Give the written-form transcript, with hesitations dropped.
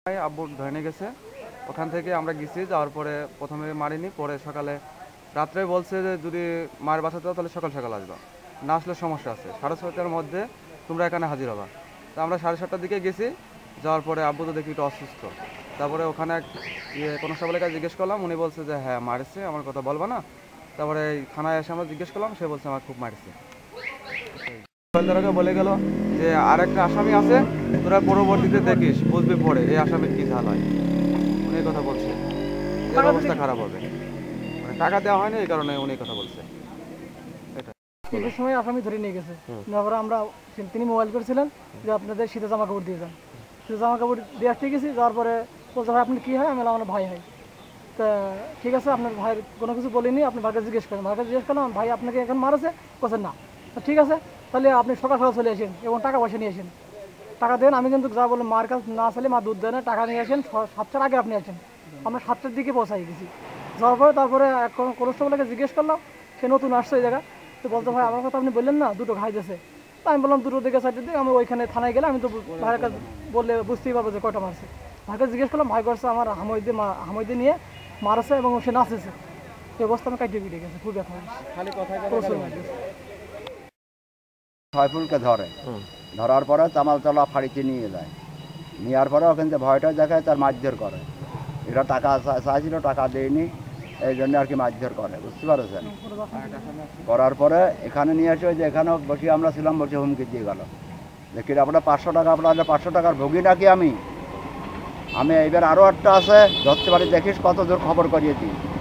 আব্বু ধরে নিয়ে গেছে, ওখান থেকে আমরা গেছি। যাওয়ার পরে প্রথমে মারিনি, পরে সকালে রাত্রে বলছে যে যদি মায়ের বাসাতে যাও তাহলে সকাল সকাল আসবা, না আসলে সমস্যা আছে, 6:30টার মধ্যে তোমরা এখানে হাজির হবা। তো আমরা 7:30টার দিকে গেছি। যাওয়ার পরে আব্বু তো দেখি একটু অসুস্থ। তারপরে ওখানে কনস্টেবলের কাছে জিজ্ঞেস করলাম, উনি বলছে যে হ্যাঁ মারছে, আমার কথা বলবা না। তারপরে এই থানায় এসে আমরা জিজ্ঞেস করলাম, সে বলছে আমার খুব মারছে। গোয়েন্দারাকে বলে গেল যে আরেকটা আসামি আছে, তোরা পরবর্তীতে দেখিস, বুঝবি পরে এই আসামির কি ঝাল হয়। উনি এই কথা বলছে, এর অবস্থা খারাপ হবে, মানে টাকা দেওয়া হয়নি এই কারণে উনি কথা বলছে। এটা সময় আসামি ধরে নিয়ে গেছে, তারপরে আমরা তিনি মোবাইল করেছিলেন যে আপনাদের শীতের জামা কাপড় দিয়ে যান। শীতের জামা কাপড় দিয়ে আসতে গেছি, যাওয়ার পরে বলছে ভাই আপনি কী হয়, আমি আমার ভাই হয়। তা ঠিক আছে, আপনার ভাইয়ের কোনো কিছু বলিনি, আপনি ভাইকে জিজ্ঞেস করেন। ভাইকে জিজ্ঞেস করলাম ভাই আপনাকে এখন মারেছে, বলছেন না। ঠিক আছে, তাহলে আপনি সকাল সকাল চলে আসেন এবং টাকা পয়সা নিয়ে আসেন, টাকা দেন। আমি কিন্তু যা বলে মার কাছে না আসলে মা দুধ দেয় না, টাকা নিয়ে আসেন, 7টার আগে আপনি আসেন। আমরা 7টার দিকে পৌঁছাই গেছি। যাওয়ার পরে তারপরে এক কনস্টেবলকে জিজ্ঞেস করলাম, সে নতুন আসছে এই জায়গা। তো বলতে ভাই আমার কথা আপনি বললেন না দুটো ঘাই দিয়েছে। তা আমি বললাম দুটো দিকে 4টের দিকে। আমি ওইখানে থানায় গেলে আমি তো ভাইয়ের কাছে বললে বুঝতেই পারবো যে কয়টা মারছে। ভাইকে জিজ্ঞেস করলাম, ভাই করছে আমার হামইদে নিয়ে মারছে এবং সে নাচেছে। এই অবস্থা আমি কাটিয়ে পিটে গেছে, খুব ব্যথা হয়েছে। ছয়ফুলকে ধরে, ধরার পরে চামালতলা ফাঁড়িতে নিয়ে যায়। নেওয়ার পরে ওখান থেকে ভয়টা দেখায়, তার মারধর করে। এরা টাকা চাইছিল, টাকা দেয়নি, এই জন্য আর কি মারধর করে, বুঝতে পারছেন। করার পরে এখানে নিয়ে আসে, যে এখানে বসে আমরা ছিলাম, বসে হুমকি দিয়ে গেল যে কি আপনার 500 টাকা, আপনাদের 500 টাকার ভোগী নাকি আমি এইবার আরও একটা আছে, ধরতে পারি দেখিস কত দূর খবর করিয়ে দিই।